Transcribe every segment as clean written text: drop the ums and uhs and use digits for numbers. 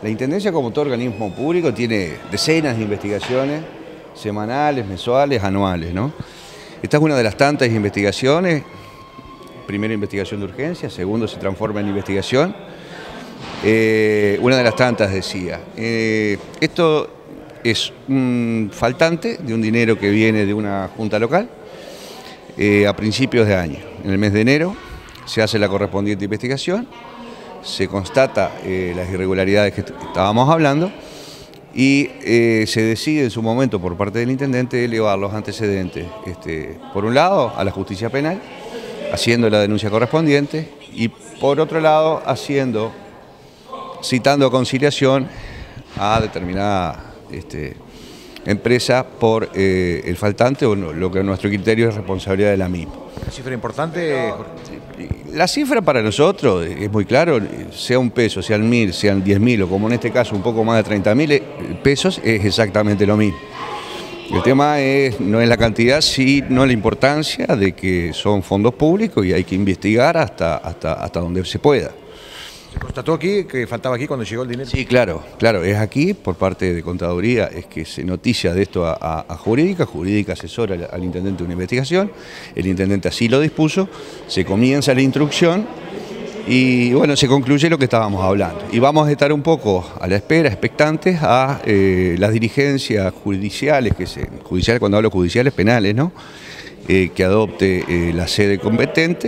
La Intendencia, como todo organismo público, tiene decenas de investigaciones semanales, mensuales, anuales, ¿no? Esta es una de las tantas investigaciones. Primero, investigación de urgencia; segundo, se transforma en investigación. Una de las tantas, decía. Esto es un faltante de un dinero que viene de una junta local a principios de año. En el mes de enero se hace la correspondiente investigación, se constata las irregularidades que estábamos hablando y se decide en su momento por parte del intendente elevar los antecedentes, por un lado a la justicia penal, haciendo la denuncia correspondiente, y por otro lado citando a conciliación a determinada empresa por el faltante, o lo que a nuestro criterio es responsabilidad de la misma. ¿Una cifra importante? La cifra para nosotros es muy claro, sea un peso, sean 1000, sean 10.000, o como en este caso un poco más de 30.000 pesos, es exactamente lo mismo. El tema no es la cantidad, sino la importancia de que son fondos públicos y hay que investigar hasta donde se pueda. ¿Se constató aquí que faltaba aquí cuando llegó el dinero? Sí, claro, es aquí, por parte de Contaduría, es que se noticia de esto a Jurídica. Jurídica asesora al intendente una investigación, el intendente así lo dispuso, se comienza la instrucción y bueno, se concluye lo que estábamos hablando. Y vamos a estar un poco a la espera, expectantes a las dirigencias judiciales, cuando hablo judiciales, penales, ¿no? Que adopte la sede competente.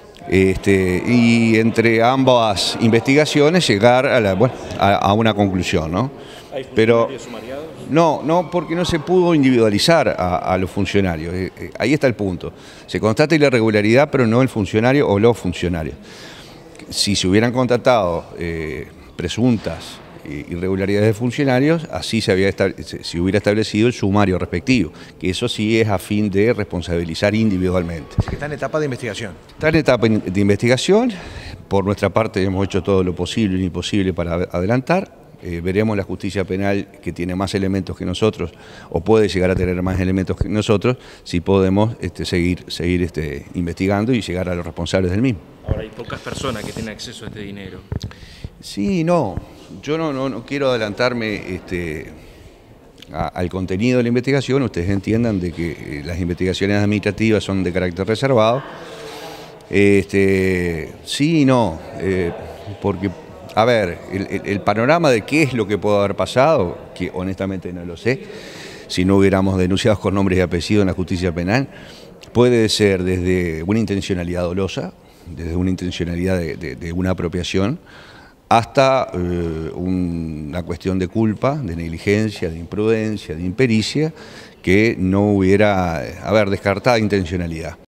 Y entre ambas investigaciones llegar a una conclusión, ¿no? ¿Hay funcionarios sumariados? No, porque no se pudo individualizar a los funcionarios. Ahí está el punto. Se constata la irregularidad, pero no el funcionario o los funcionarios. Si se hubieran constatado presuntas irregularidades de funcionarios, así se hubiera establecido el sumario respectivo, que eso sí es a fin de responsabilizar individualmente. Está en etapa de investigación. Está en etapa de investigación. Por nuestra parte hemos hecho todo lo posible y imposible para adelantar. Veremos la justicia penal, que tiene más elementos que nosotros, o puede llegar a tener más elementos que nosotros, si podemos seguir investigando y llegar a los responsables del mismo. Ahora, hay pocas personas que tienen acceso a este dinero. Sí, no. Yo no quiero adelantarme al contenido de la investigación. Ustedes entiendan de que las investigaciones administrativas son de carácter reservado. Sí y no, porque, a ver, el panorama de qué es lo que puede haber pasado, que honestamente no lo sé, si no hubiéramos denunciado con nombres y apellidos en la justicia penal, puede ser desde una intencionalidad dolosa, desde una intencionalidad de una apropiación, hasta una cuestión de culpa, de negligencia, de imprudencia, de impericia, que no hubiera, descartada intencionalidad.